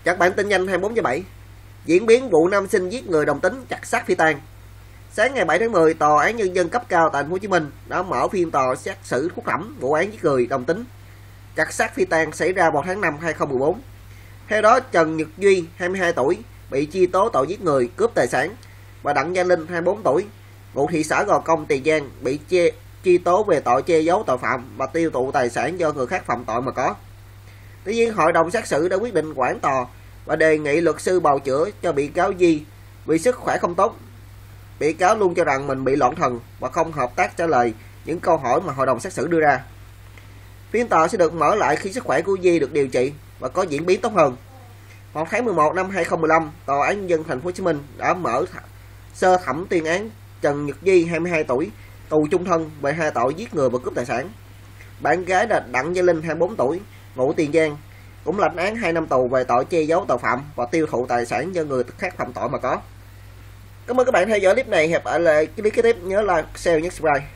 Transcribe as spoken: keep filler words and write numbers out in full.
Các bạn tin nhanh hai mươi bốn trên bảy. Diễn biến vụ nam sinh giết người đồng tính chặt xác phi tang. Sáng ngày bảy tháng mười, Tòa án Nhân dân cấp cao tại thành phố Hồ Chí Minh đã mở phiên tòa xét xử phúc thẩm vụ án giết người đồng tính chặt xác phi tang xảy ra vào tháng năm năm hai nghìn không trăm mười bốn. Theo đó, Trần Nhật Duy, hai mươi hai tuổi, bị truy tố tội giết người, cướp tài sản, và Đặng Gia Linh, hai mươi bốn tuổi, ngụ thị xã Gò Công, Tiền Giang, bị che, truy tố về tội che giấu tội phạm và tiêu thụ tài sản do người khác phạm tội mà có. Tuy nhiên, hội đồng xét xử đã quyết định hoãn tòa và đề nghị luật sư bào chữa cho bị cáo Duy vì sức khỏe không tốt. Bị cáo luôn cho rằng mình bị loạn thần và không hợp tác trả lời những câu hỏi mà hội đồng xét xử đưa ra. Phiên tòa sẽ được mở lại khi sức khỏe của Duy được điều trị và có diễn biến tốt hơn. Vào tháng mười một năm hai nghìn không trăm mười lăm, Tòa án Nhân dân thành phố Hồ Chí Minh đã mở sơ thẩm tuyên án Trần Nhật Duy, hai mươi hai tuổi, tù chung thân về hai tội giết người và cướp tài sản. Bạn gái là Đặng Gia Linh, hai mươi bốn tuổi, ngụ Tiền Giang, cũng lãnh án hai năm tù về tội che giấu tội phạm và tiêu thụ tài sản do người khác phạm tội mà có. Cảm ơn các bạn theo dõi clip này. Hẹn gặp lại clip kế tiếp. Nhớ like, share, nhấn subscribe.